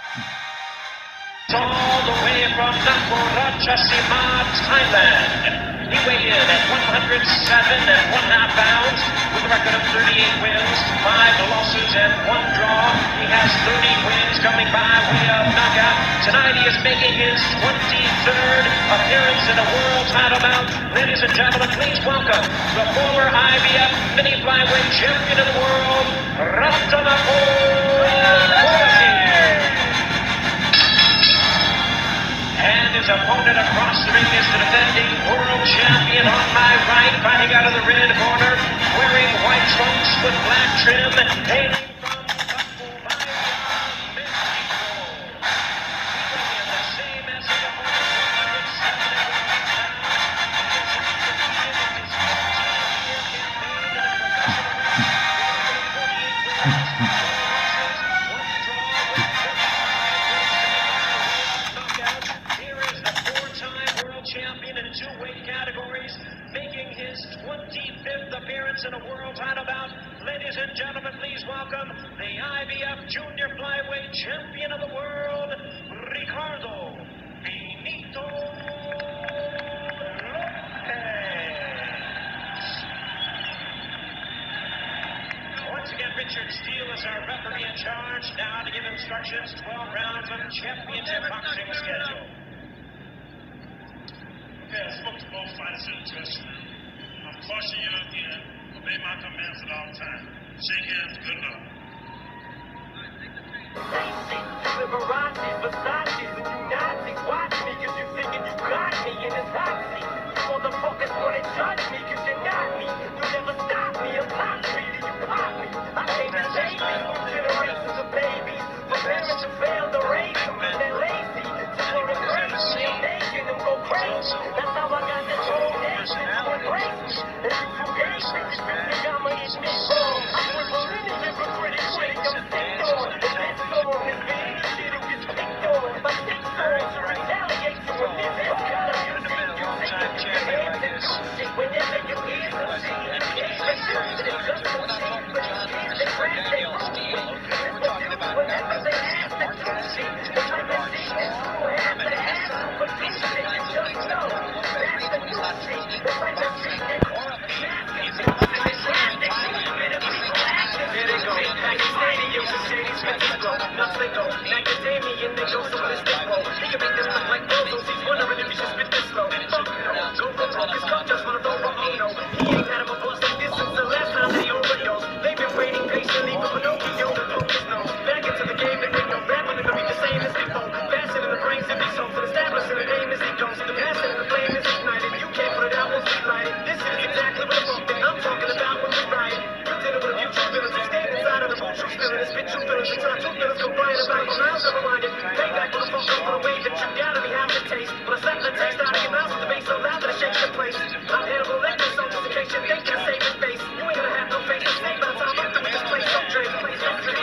All the way from Nakhon Ratchasima, Thailand. He weighed in at 107 1/2 pounds with a record of 38 wins, 5 losses, and 1 draw. He has 30 wins coming by way of knockout. Tonight he is making his 23rd appearance in a world title bout. Ladies and gentlemen, please welcome the former IBF mini flyweight champion of the world, Ratanakoy. And his opponent across the ring is the defending world champion on my right, fighting out of the red corner, wearing white trunks with black trim, hailing from Tacubaya, Mexico. He is the same as his opponent, 107 pounds. His multi-year campaign in the professional ring, 48 wins, 1 draw with 55 wins, 75 wins, knockout. Here is the 4-time world champion in 2 weight categories, making his 25th appearance in a world title bout. Ladies and gentlemen, please welcome the IBF Junior Flyweight Champion of the World, Ricardo Benito Lopez. Once again, Richard Steele is our referee in charge, now to give instructions, 12 rounds of championship boxing schedule. Okay, I spoke to both fighters in the dressing room. I'm cautioning you again. Obey my commands at all times. Shake hands, good luck. Liberace's, Versace's, and you Nazis watch me cause you thinking you got me in this hot seat. You motherfuckers wanna judge me cause you're not me. You never stop me, I'm top speed and you pop me. I came to save me, generations of babies. My parents have failed to raise them cause they're lazy. Just wanna crazy, I'm making them go crazy. That's how I got this whole nation to embrace me. And you forgave me, you think I'ma eat me wrong. I'm triple minute, hypocritic, quick, I'm sick on. And that's on his big shit, it gets picked on. My sick songs are retaliation with this hell cut. You think you think you can have this shit whenever you hear the scene. You can't resist it, just the scene. But you can't they grab they roll with. That's what you do whenever they ask that you see. They try to see that you have to ask them for this shit. You just know. That's the new shit. It's like the shit that Macadamian, they go so this thing roll. He can make this look like bozos. He's wondering if he should spit this slow. Fuck no. Go fuck his cup just for the roll. Oh no. He ain't had him a bust like this since the last time that he overdosed. They've been waiting patiently for Pinocchio to poke his nose. Back into the game and make no rap on it to be the same as Hippo. Fasten in the brains and be so for establishing the name as he goes. The passion and the flame is ignited. You can't put it out, won't see lighted. This is exactly what I'm talking about when we riot. You did it with a few true feelings. You stayed inside of the true feelings. Spit true feelings. Until our true feelings go flying about your mouth. Never mind it. Payback for the fuck up for the way that you gotta be having a taste. But I slap the taste out of your mouth with the bass so loud that it shakes the place. I'm Hannibal Lecter, so just in case you think you're saving face. You ain't gonna have no face to say by the time I'm through with this place. So Drake, please don't drink.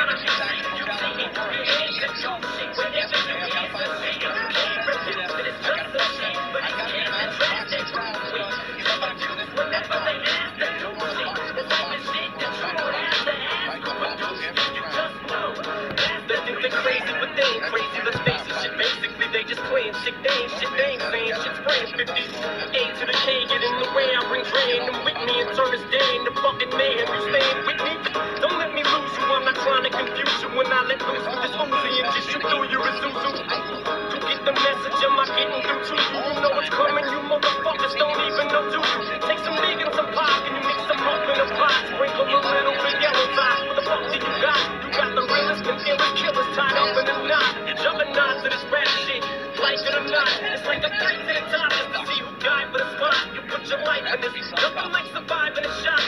Shit, they ain't saying shit's praying 50. A to the K, get in the way, I bring Dre them with me and turn this day into fucking mayhem. You staying with me? Don't let me lose you, I'm not trying to confuse you. When I let loose with this Uzi and just shoot through your Isuzu. To get the message, am I getting through to you? You know what's coming, you motherfuckers don't even know do you. Take some dig and some pop and you mix them up in a pot. Sprinkle a little bit yellow dye. What the fuck do you got? You got the realest and illest killers tied up in a knot. You're jumping knots to this rap shit. Like it or not, it's like a fight to the top just to see who died for the spot. You put your life in this, nothing like surviving a shot.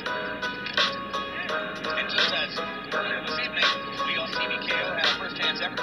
And just as earlier this evening, we on CBKO had our first chance ever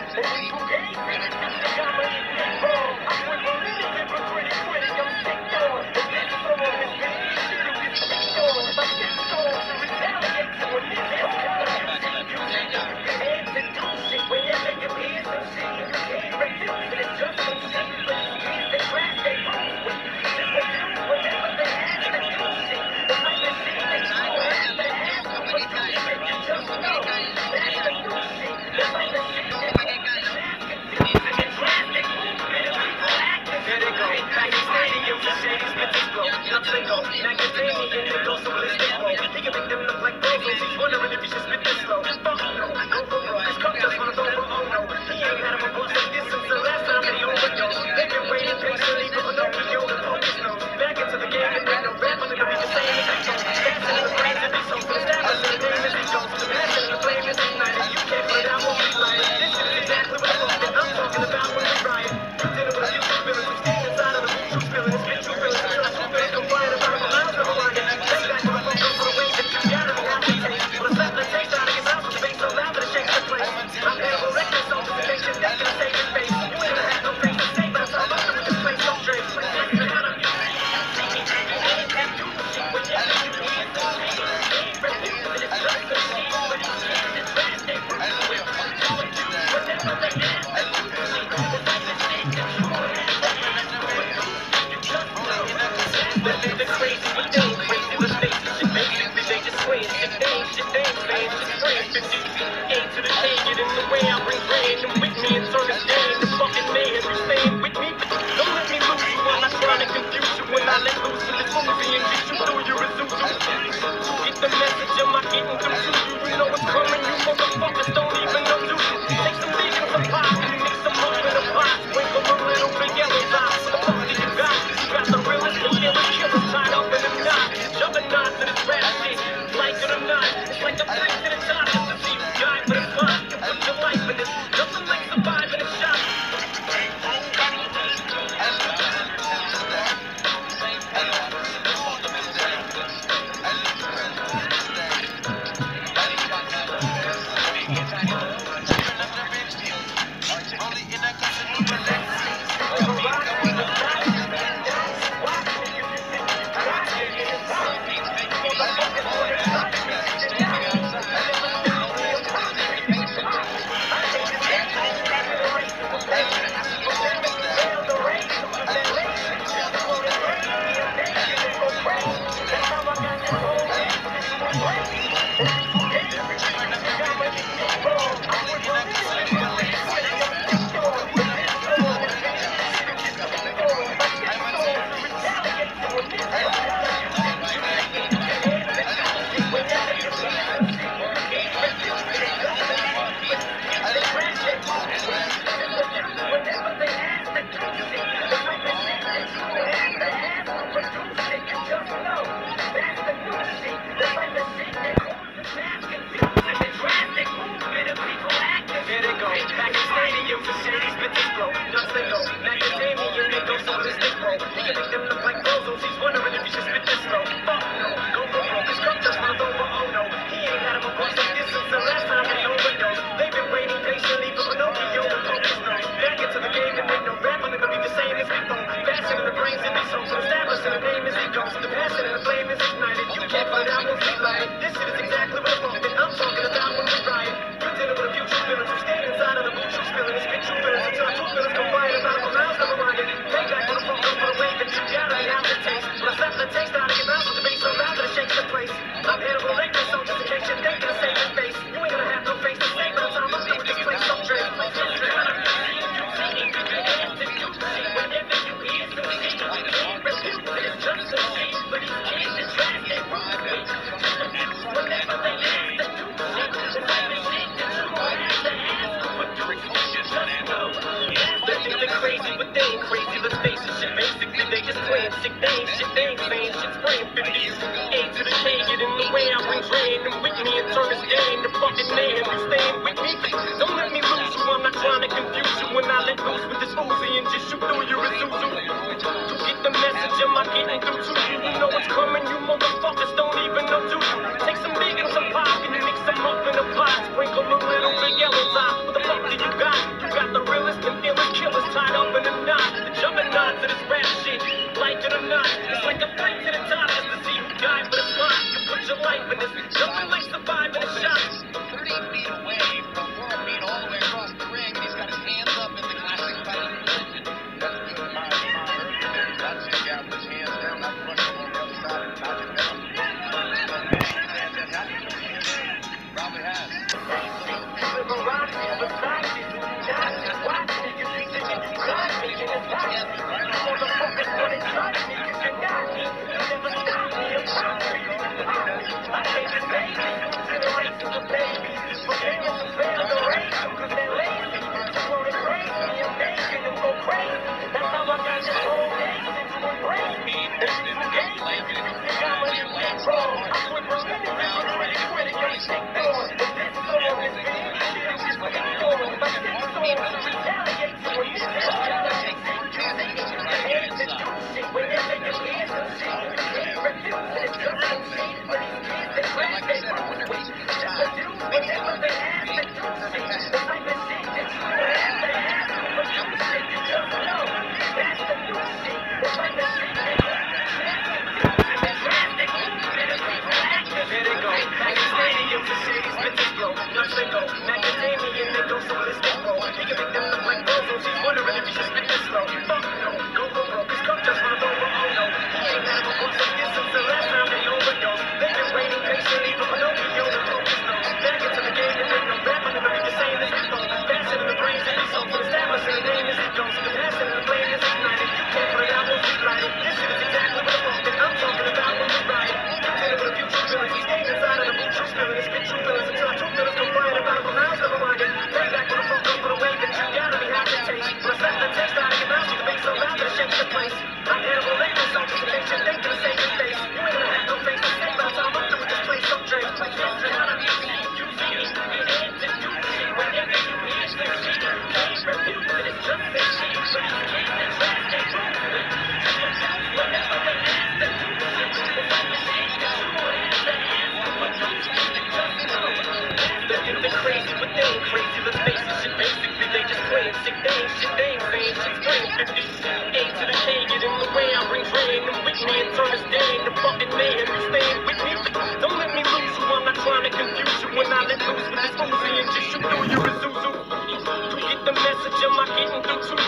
Sprinkle a little bit yellow top. What the fuck do you got? saying shit, they ain't saying shit. Strain 50. A to the K, get in the way, I bring rain. And with me and turn this day into fucking mayhem. You staying with me? Don't let me lose you, I'm not trying to confuse you. When I let loose with this Uzi and just shoot through you, Isuzu. You get the message, am I getting through to